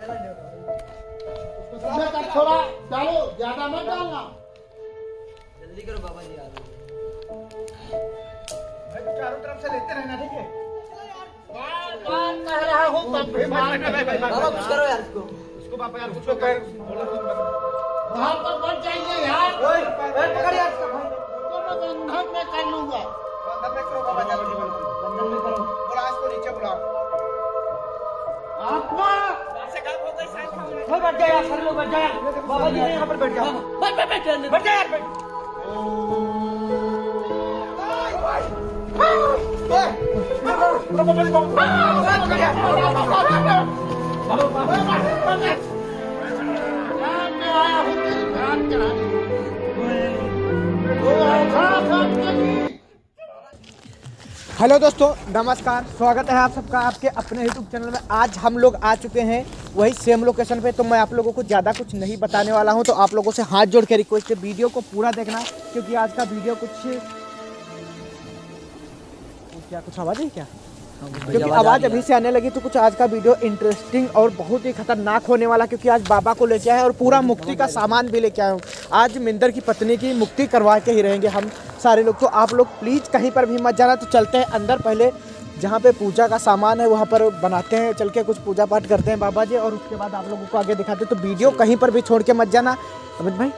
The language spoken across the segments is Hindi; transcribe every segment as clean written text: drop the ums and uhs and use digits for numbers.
थोड़ा डालो, ज्यादा मत डालना। जल्दी करो बाबा जी यार। भाई चारों तरफ से लेते रहना, ठीक है? बार कह रहा हूँ तब भी बाबा कुछ करो यार इसको पापा यार कुछ कर। वहाँ पर मत जाइए यार। पकड़ यार इसका भाई। बंधन में कर लूंगा। बंधन में करो बाबा, जल्दी बोलो। बंधन में करो। बुला इसको नीचे बुलाओ। आत्मा बैठ जा यार, सारे लोग बैठ जा यार। बाबा जी ने यहाँ पर बैठ जाओ। बैठ बैठ बैठ बैठ जा यार, बैठ। हेलो दोस्तों, नमस्कार। स्वागत है आप सबका आपके अपने यूट्यूब चैनल में। आज हम लोग आ चुके हैं वही सेम लोकेशन पे। तो मैं आप लोगों को ज़्यादा कुछ नहीं बताने वाला हूं, तो आप लोगों से हाथ जोड़ के रिक्वेस्ट है वीडियो को पूरा देखना, क्योंकि आज का वीडियो कुछ आवाज़ है क्या? क्योंकि आवाज़ अभी से आने लगी, तो कुछ आज का वीडियो इंटरेस्टिंग और बहुत ही खतरनाक होने वाला, क्योंकि आज बाबा को लेके आए और पूरा मुक्ति का सामान भी लेके आए हूँ। आज मिंदर की पत्नी की मुक्ति करवा के ही रहेंगे हम सारे लोग। तो आप लोग प्लीज़ कहीं पर भी मत जाना। तो चलते हैं अंदर, पहले जहाँ पे पूजा का सामान है वहाँ पर बनाते हैं, चल के कुछ पूजा पाठ करते हैं बाबा जी, और उसके बाद आप लोगों को आगे दिखाते हैं। तो वीडियो कहीं पर भी छोड़ के मत जाना। अमित भाई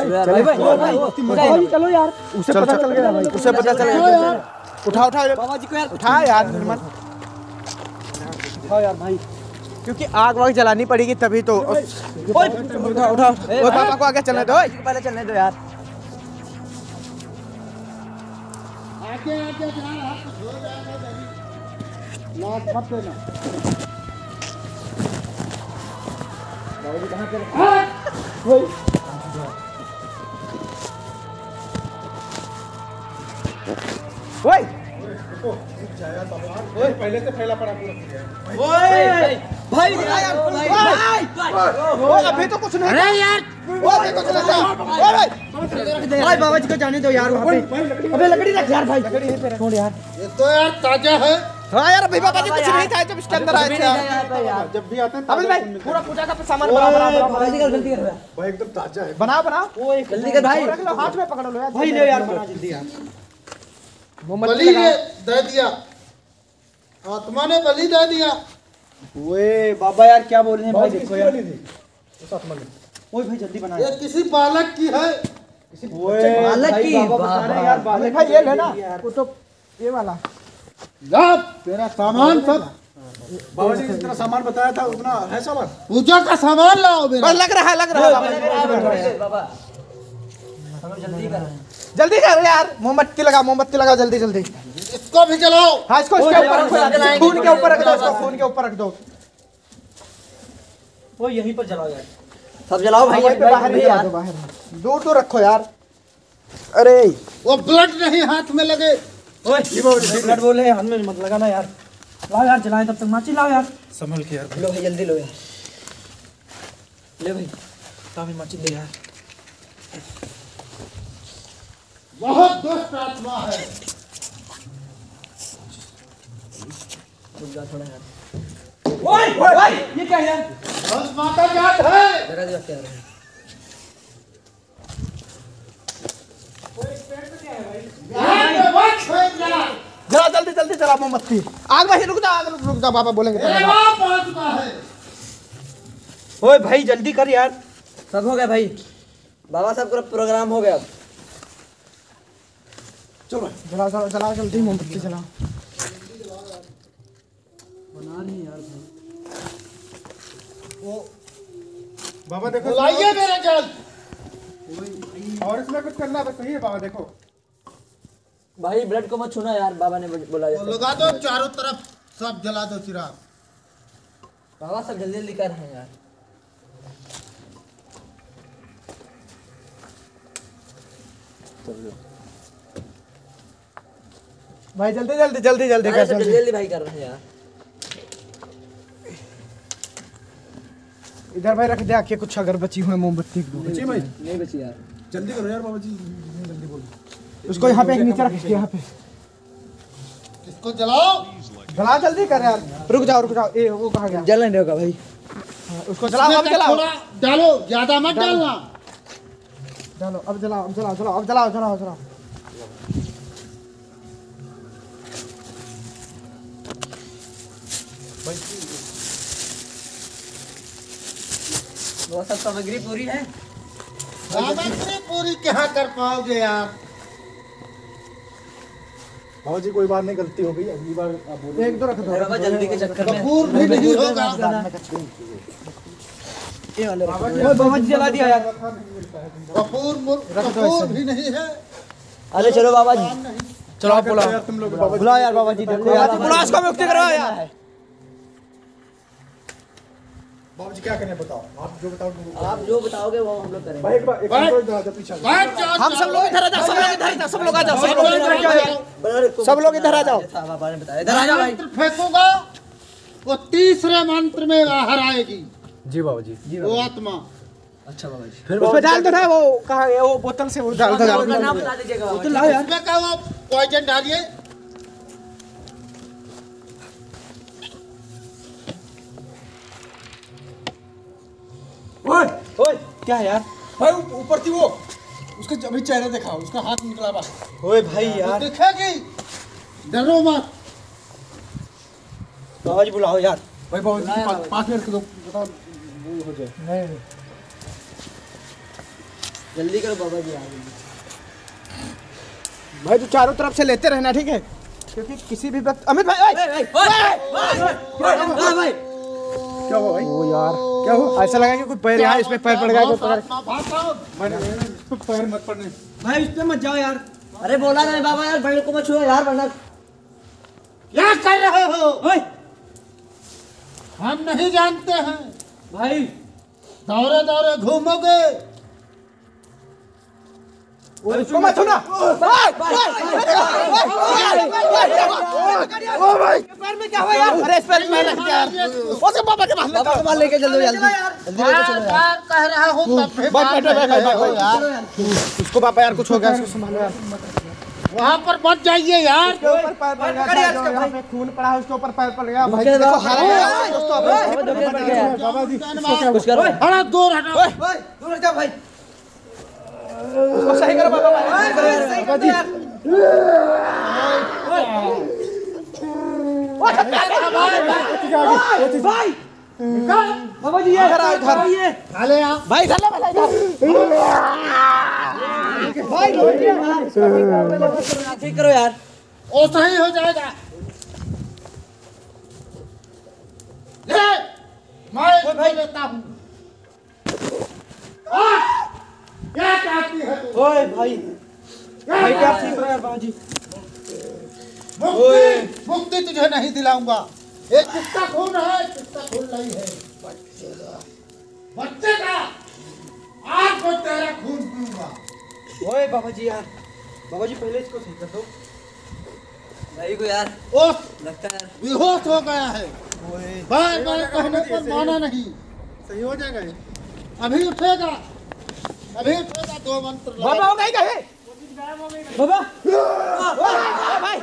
चलो यार, उसे पता चल गया भाई, उसे पता चल गया। उठा बाबा जी को यार, उठा यार निर्मल, उठाओ यार भाई, क्योंकि आग वाग जलानी पड़ेगी तभी तो। उठाओ पापा को आगे चलने दो, पहले चलने दो यार। आगे आगे जाना, हो जाएगा नहीं। लौट मत देना। बाबू जी कहाँ पे? पहले से फैला पड़ा पूरा। भाई अभी तो कुछ नहीं। अरे यार भाई बाबा जी को जाने दो यार वहाँ पे। अबे लकड़ी रख यार भाई, छोड़ यार। ये तो यार ताजा है। हाँ यार, अभी बाबा जी कुछ नहीं था जब इसके अंदर आए थे यार। जब भी आते हैं अभी भाई पूरा पूजा का सामान बना जल्दी कर भाई, एकदम ताजा है। बना जल्दी कर भाई। रख लो, हाथ में पकड़ लो यार भाई ले यार, बना जल्दी यार। बलि दे दिया, आत्मा ने बलि दे दिया। ओए बाबा यार क्या बोल रहे हैं भाई, देखो यार। ओए भाई जल्दी बना। ये किसी बालक की है। बालक की बता रहे यार, बालक भाई ये लेना, वो तो ये वाला तेरा सामान सब। बाबा जी जितना सामान बताया था उतना है सामान। पूजा का सामान लाओ मेरा। बस लग रहा है बाबा जल्दी कर यार। मोमबत्ती लगाओ जल्दी जल्दी। इसको भी जलाओ। हाँ, इसको इसके ऊपर रखो यार, खून के ऊपर रख दो, इसको खून के ऊपर रख दो। वो यहीं पर जलाओ यार, सब जलाओ भाई। बाहर नहीं यार, बाहर दूर दूर रखो यार। अरे वो ब्लड नहीं हाथ में लगे। ओए ब्लड बोले हाथ में मत लगाना यार। लाओ यार जलाएं, तब तक माची लाओ यार। संभल के यार। लो भाई जल्दी लो यार, ले भाई भाई माची ले यार। बहुत दुष्ट आत्मा है। रुक जा थोड़ा यार। ओए ये क्या है यार? बस माता जात है। जगह दिया यार। जला जल्दी जला मोमबत्ती। आग भाई रुक जा बाबा बोलेंगे। ओए भाई जल्दी कर यार, सब हो गया भाई। बाबा साहब का प्रोग्राम हो गया। चलो जलाओ जल्दी, मोमबत्ती जलाओ। बना नहीं यार भाई। वो बाबा देखो, लाइए मेरा जल। और इसमें कुछ करना है, बस सही है बाबा देखो। भाई ब्लड को मत छूना यार, बाबा ने बोला वो लगा दो चारों तरफ, सब जला दो चिराग। बाबा सब जल्दी जल्दी कर रहे हैं यार। भाई जल्दी कर जल्दी जल्दी भाई कर रहे हैं यार। इधर भाई रख दे आके, कुछ अगर बची हुई मोमबत्ती बची भाई नहीं बची यार। जल्दी करो यार बाबा जी, जल्दी बोलो। उसको यहाँ पे एक नीचे रख, यहाँ पे इसको जलाओ। जला जल्दी कर यार। रुक जाओ ए वो कहाँ गया? जल नहीं होगा भाई। उसको जलाओ, अब इसमें जलाओ, थोड़ा डालो, ज्यादा मत डालना। जलाओ, अब जलाओ, अब जलाओ, जलाओ, अब जलाओ, जलाओ, जलाओ। वो सब सामग्री पूरी है। सामग्री पूरी क्या कर पाओगे यार। बाबा जी कोई बात नहीं, गलती हो गई, अगली बार आप बोलो। एक दो रख दो, अरे बाबा जल्दी के चक्कर में कपूर भी नहीं होगा। ये वाले रख दो। ओए बाबा जी जला दिया यार। कपूर भी नहीं है। अरे चलो बाबा जी, चलो आप बुलाओ, यार तुम लोग बाबा जी। बुलाओ यार बाबा जी, देखो यार बुलाओ, इसको मुक्ति करो यार। बाबा जी क्या करने बताओ, आप जो बताओ। आप जो बताओगे वो हम लोग करेंगे। भाई एक बार पीछे बैठ जाओ, हम सब लोग इधर आ जाओ, सब लोग इधर आ जाओ, सब लोग आ जाओ, सब लोग इधर आ जाओ। सब लोग इधर आ जाओ। बाबा ने बताया, इधर आ जाओ भाई। मंत्र फेंकूंगा वो तीसरे मंत्र में बाहर आएगी जी बाबा जी। वो आत्मा। अच्छा बाबा जी, उसमें डाल दो ना, वो कहाँ है वो बोतल से, वो डाल दो, डाल दो। नाम बता दीजिएगा बाबा जी। लाओ यार। इसमें क्या वो पॉइजन डालिए। ओए ओए क्या है यार? भाई ऊपर थी वो, उसका अभी चेहरा देखा, उसका हाथ निकला बस। ओए भाई वो यार, दिखेगी, डरो मत। बाबा जी बुलाओ यार। भाई बाबा जी 5 मिनट दो, बताओ वो हो जाए। नहीं, जल्दी करो बाबा जी, आ गए। भाई तू चारों तरफ से लेते रहना, ठीक है? क्योंकि किसी भी वक्त अमित भाई, ओए भाई क्या हुआ भाई? ओ यार, क्या हुआ? ऐसा लगा कि कोई पैर यहाँ इसमें पैर पड़ गया, कोई पकड़। आत्मा भागो। मैंने पैर मत पड़ने। भाई इस पे मत जाओ यार। अरे बोला ना बाबा यार, बड़े को मत छुओ यार, वरना क्या कर रहे हो? ओए हम नहीं जानते हैं। भाई दौरे दौरे घूमोगे। उसको मत छूना। ओ भाई, पैर में क्या हुआ यार? अरे इस पैर में रख दिया यार। उसके पापा के पास बाबा को बाहर लेके चलो जल्दी, जल्दी लेके चलो यार। बार कह रहा हूँ तब भी बैठ, मान बैठ, बैठ, नहीं बैठ, रहे हो बैठ, यार। उसको पापा यार कुछ हो गया, उसको संभालो यार। वहाँ पर मत जाइए यार। उसके ऊपर पैर पड़ गया, जो यहाँ पे खून पड़ा है उसके ऊपर पैर पड़ गया। भाई देखो हरा है दोस्तों, बाबा जी कुछ करो। बड़ा दूर हटो। दूर जाओ भाई। उसको सही करो बाबा, बाबा जी। भाई बाबा जी ये इधर आओ, इधर। ये हाले आप भाई इधर ले, भाई इधर। ठीक करो यार। वो सही हो जाएगा। ले, मैं इसको लेता हूँ। क्या चाहती है तू? ओए भाई, भाई क्या ठीक रहा है बाबा जी? मुक्ति मुक्ति तुझे नहीं दिलाऊंगा। एक किसका खून है, किसका खून नहीं है। बच्चे का आज मैं तेरा खून पीऊंगा। ओए बाबा जी यार, बाबा जी पहले इसको सही कर दो। भाई को यार ओह, लगता है बेहोश हो गया है। बार बार कहने पर माना नहीं। सही हो जाएगा ये। अभी उठेगा, अभी उठेगा। 2 मंत्र बाबा हो गई कहे? बाबा भाई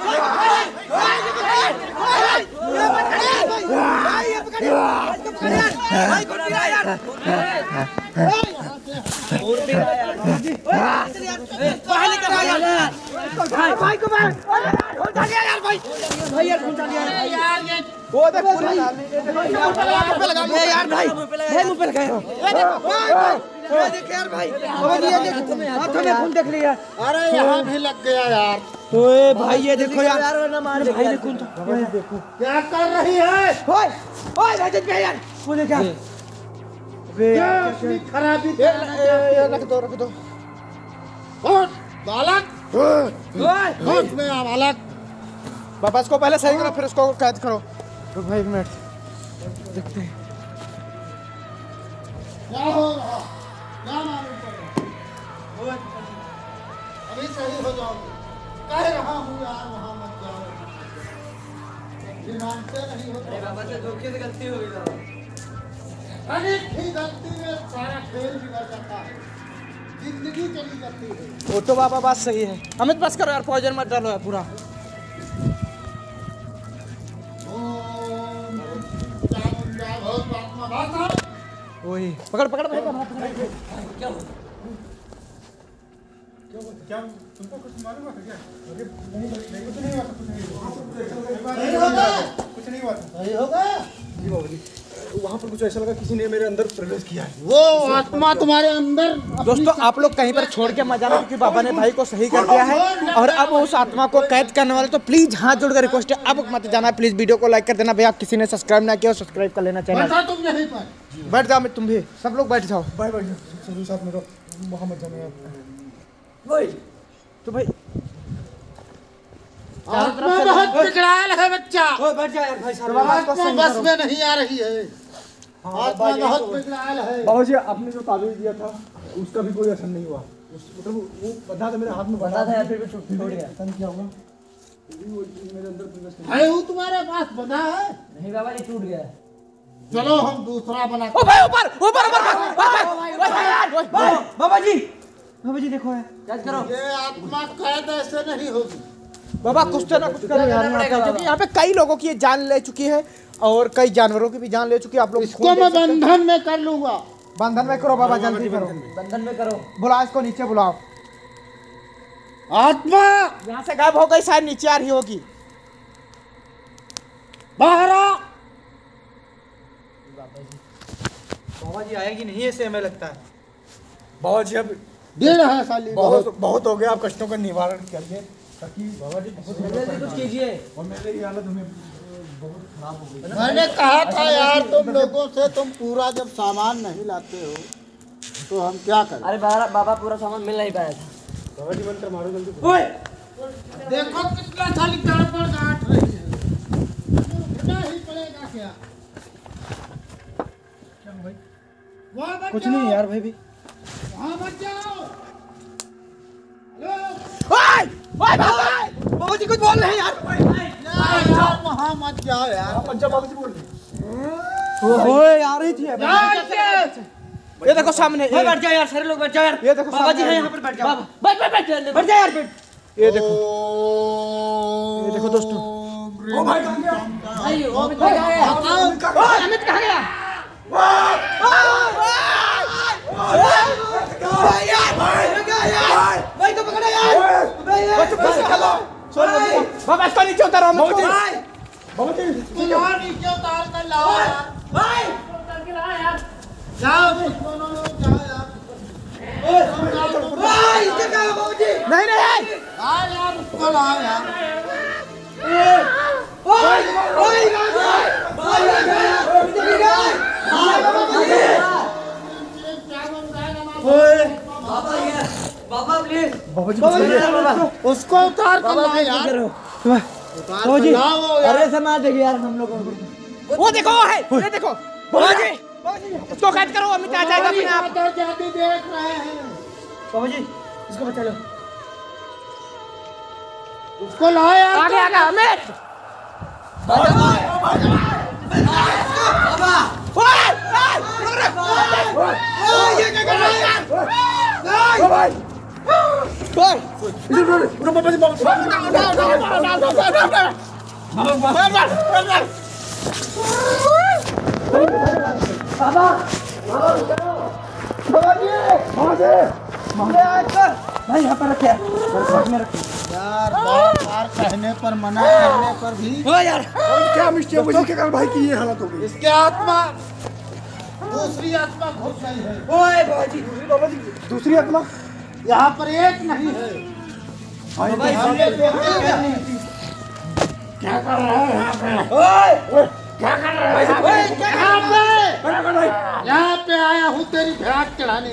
वो देख खून लगा यार, भाई मुंह पे लगाया। ये देख यार भाई, बाबा जी ये देख, हाथों में खून देख लिया। अरे यहाँ भी लग गया यार। ओए भाई ये देखो यार, यार वरना मार भाई देगा ने खून तो ये देखो। क्या कर रही है? ओए ओए भाई पे यार, मुझे क्या? अबे क्या यार अपनी खराबी ये रख दो। होश, बालक ओए होश में आ बालक। बाबा इसको पहले सही करो, फिर उसको कैद करो। तो भाई 1 मिनट देखते हैं। क्या हो रहा? क्या मालूम पड़ रहा? अभी सही हो जाओगे। कह रहा हूँ यार, वहाँ मत जाओ। भी मानते नहीं हो तो। बाबा से धोखे से गलती हो गई बाबा। अरे ठीक गलती में सारा खेल बिगड़ जाता है, जिंदगी चली जाती है। वो तो बाबा बात सही है। अमित बस करो यार, पॉइजन मत डालो यार पूरा। ओम चामुंडा भगवत आत्मा भाषा वही पकड़ पकड़ भाई का हाथ पकड़। क्या तुमको कुछ मालूम है क्या? नहीं कुछ नहीं हुआ, कुछ नहीं हुआ। सही होगा। जी बाबा जी, वहाँ पर कुछ ऐसा लगा किसी ने मेरे अंदर प्रवेश किया है। वो आत्मा तुम्हारे अंदर दोस्तों आप लोग कहीं पर छोड़ के मत जाना क्योंकि बाबा ने भाई को सही कर दिया है और अब उस आत्मा को कैद करने वाले। तो प्लीज हाथ जोड़कर रिक्वेस्ट है अब मत जाना। प्लीज वीडियो को लाइक कर देना भैया। किसी ने सब्सक्राइब ना किया सब्सक्राइब कर लेना चैनल। बैठा तुम यहीं पर। बैठ जाओ तुम भी सब लोग बैठ जाओ। बाय बाय सभी साथ में रहो, वहाँ मत जाना आप। तो भाई आत्मा बहुत बिगड़ाल है बच्चा। बैठ जा यार भाई साहब। आत्मा बस में नहीं आ रही है। आत्मा बहुत बिगड़ाल है। बाबा जी आपने जो ताबीज दिया था उसका भी कोई असर नहीं हुआ। मतलब वो बंधा था मेरे हाथ में, बंधा था फिर भी छूट गया। क्या हुआ? मेरे अंदर प्रवेश कर है वो तुम्हारे पास बंधा है? नहीं बाबा जी टूट गया। चलो हम दूसरा बना। ओ भाई ऊपर ऊपर ऊपर बाबा जी देखो यार, कैद करो। ये आत्मा कैद ऐसे नहीं होगी। बाबा कुछ तो ना कुछ करो यार यहाँ पे, क्योंकि यहाँ पे कई लोगों की ये जान ले चुकी है और कई जानवरों की भी जान ले चुकी है। आप लोग इसको मैं बंधन में कर लूंगा। बंधन में करो बाबा, जल्दी करो। बंधन में करो। बुलाओ इसको नीचे बुलाओ। आत्मा यहाँ से गायब हो गई, शायद नीचे आ रही होगी। बाहर आ। बाबा जी आएगी नहीं ऐसे हमें लगता है। बाबा जी अब डेढ़ है साली बहुत हो गया, आप कष्टों का निवारण करिए ताकि बाबा जी बहुत जल्दी कुछ कीजिए। और मेरे ये हालत हमें बहुत खराब हो गई। मैंने कहा था यार तुम लोगों से, तुम पूरा जब सामान नहीं लाते हो तो हम क्या करें? अरे बाबा पूरा सामान मिल नहीं पाया था। बाबा जी मंत्र मारो जल्दी। देखो कितना साली गड़बड़ गांठ रही है। उठना ही पड़ेगा क्या? वहाँ मत कुछ जाओ। नहीं यार भाई भी। वहाँ मत जाओ। हेलो? ओए ओए बाबा जी कुछ बोल रहे हैं यार। यार वहाँ मत जाओ यार। पंजाब बाबा जी बोल रहे ओए आ रही थी ये देखो सामने भाई बैठ जाओ यार, सारे लोग बैठ जाओ यार। ये देखो बाबा जी सामने हैं यहाँ पर, बैठ जाओ। बैठ बैठ बैठ बैठ जाओ यार, बैठ। ये देखो ये देखो दोस्तों। ओ भाई कहाँ गया? भाई अमित भाई कहाँ गया? ओए अमित कहाँ गया? भाई को पकड़ो यार। बाबा इसको नीचे उतारो अमित को। बाबा जी इसको यहाँ नीचे उतार कर लाओ यार। भाई जाओ दोनों लोग जाओ यार। भाई इसके क्या हुआ बाबू जी? नहीं नहीं हाँ यार उसको लाओ यार। भाई भाई बाबा प्लीज। बाबा जी बताइए। उसको उतार कर लाओ यार। उतार कर लाओ यार। अरे समाज देखिए यार हम लोगों को। वो देखो है ये देखो बाबा जी इसको कैद करो, अमित आ जाएगा अपने आप। तो जाती देख रहे हैं। बाबा जी इसको बचा लो। उसको लाओ यार। आगे आगे अमित। ये क्या कर रहा है यार? बाबा जी भाई यहाँ पर रखे यार बार बार कहने पर मना करने पर भी यार। क्या मिस्टेक हुई के कारण भाई की ये हालत हो गई? इसके आत्मा दूसरी आत्मा घुस गई है। ओए बाबा जी बाबा जी दूसरी आत्मा यहाँ पर एक नहीं है। भाई यहाँ पे दो हैं। क्या कर रहा है यहाँ पे? ओए क्या कर रहा है यहाँ पे आया हूँ तेरी भेंट चढ़ाने।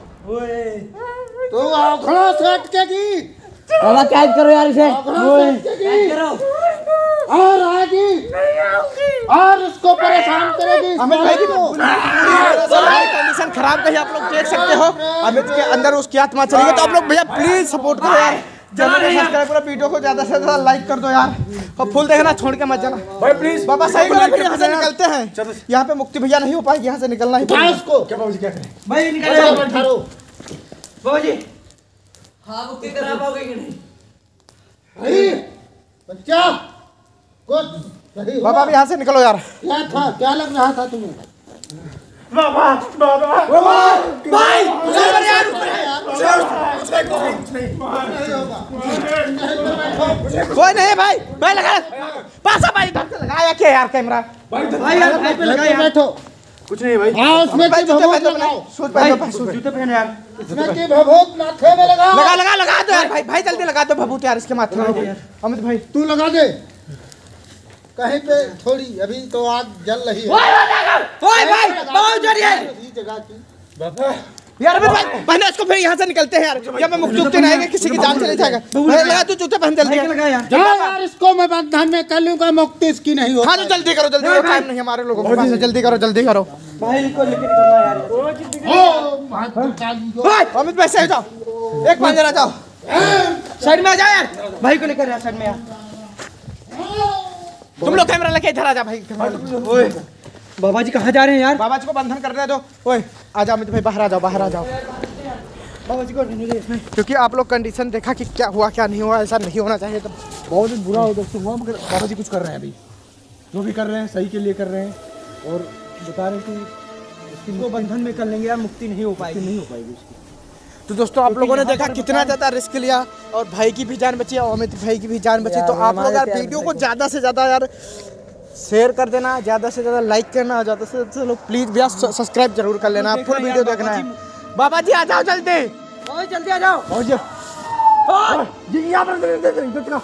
तो औघड़ों से अटकेगी। बाबा कैद करो यार इसे। औघड़ों से अटकेगी कैद करो। और आएगी और उसको परेशान करेगी। अमित भाई की कंडीशन खराब कही आप लोग देख सकते हो। अमित के अंदर उसकी आत्मा चली गई। तो आप लोग भैया प्लीज सपोर्ट करो यार, सब्सक्राइब करो, वीडियो को ज्यादा से ज्यादा लाइक कर दो यार और फुल देखना छोड़ के मत जाना भाई प्लीज। बाबा। सही करो फिर यहाँ से निकलते हैं। यहाँ पे मुक्ति भैया नहीं हो पाएगी, यहाँ से निकलना ही उठा पड़ेगा। उसको। क्या बाबा जी क्या करें? भाई निकल ऐसा जाओ। बैठा रहो। बाबा जी हाँ मुक्ति करा पाओगे कि नहीं? सही बच्चा कुछ सही हुआ? बाबा अब यहाँ से निकलो यार। क्या था? क्या लग रहा था तुम्हें? बाबा बाबा भाई कोई नहीं भाई भाई लगा पासा भाई इधर से लगाया क्या यार कैमरा भाई यार भाई पे लगा यार बैठो कुछ नहीं भाई हाँ उसमें भाई की जूते भभूत पहन लगाओ शूज पहन जूते पहन यार इसमें की भभूत माथे में लगाओ लगा लगा लगा दो यार भाई भाई जल्दी लगा दो भभूत यार इसके माथे में अमित भाई तू लगा दे कहीं पे थोड़ी अभी तो आग जल रही है ओए भाई बहुत जरिए इसी जगह की यार अमित भाई पहले इसको फिर यहाँ से निकलते हैं यार जब मैं मुक्त नहीं आएंगे किसी की जान चले जाएगा भाई लगा तू जूते पहन जल्दी लगा यार जा यार इसको मैं बंधन में कर लूंगा मुक्ति इसकी नहीं हो हाँ तो जल्दी करो टाइम नहीं हमारे लोगों के पास जल्दी करो भाई को लेके निकलना यार ओए अमित भाई सही जाओ एक पंजरा जाओ साइड में आ जाओ यार भाई को लेकर यार साइड में यार तुम लोग कैमरा लेके इधर आ जा भाई ओए बाबा जी कहाँ जा रहे हैं यार बाबा जी को बंधन करने दो ओए आ जाओ अमित भाई बाहर आ जाओ बाबा जी को रहने दे इसमें क्योंकि आप लोग कंडीशन देखा कि क्या हुआ क्या नहीं हुआ ऐसा नहीं होना चाहिए तो बहुत ही बुरा हो दोस्तों हुआ मगर बाबा जी कुछ कर रहे हैं अभी जो भी कर रहे हैं सही के लिए कर रहे हैं और बता रहे हैं कि इसको बंधन में कर लेंगे यार मुक्ति नहीं हो पाएगी उसकी तो दोस्तों आप लोगों ने देखा कितना ज़्यादा रिस्क लिया और भाई की भी जान बची और अमित भाई की भी जान बची तो आप लोग यार वीडियो को ज़्यादा से ज़्यादा यार शेयर कर देना ज़्यादा से ज़्यादा लाइक करना ज़्यादा से ज़्यादा लोग प्लीज़ भैया सब्सक्राइब जरूर कर लेना फुल वीडियो देखना है बाबा जी आ जाओ जल्दी जल्दी आ जाओ और जी यहाँ पर इधर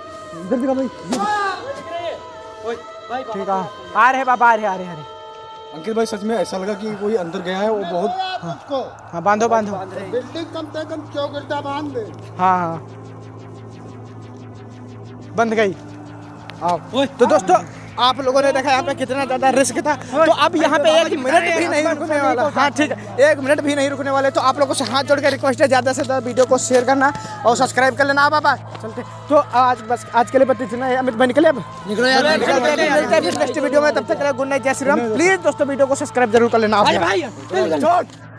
भाई ठीक है आ रहे बाबा आ रहे अंकित भाई सच में ऐसा लगा कि कोई अंदर गया है वो बहुत उसको हाँ बांधो बिल्डिंग कम से कम चौगिरदा बांध दे हाँ बंद गई आओ तो दोस्तों आप लोगों ने देखा यहाँ पे कितना ज़्यादा रिस्क था तो अब यहाँ पे एक मिनट भी नहीं रुकने वाला हाँ ठीक है 1 मिनट भी नहीं रुकने वाले तो आप लोगों से हाथ जोड़ के रिक्वेस्ट है ज़्यादा से ज़्यादा वीडियो को शेयर करना और सब्सक्राइब कर लेना बाबा चलते तो आज के लिए बस इतना है अमित भाई निकले अब निकलो यार मिलते हैं नेक्स्ट वीडियो में तब तक गुड नाइट जय श्री राम प्लीज़ दोस्तों वीडियो को सब्सक्राइब जरूर कर लेना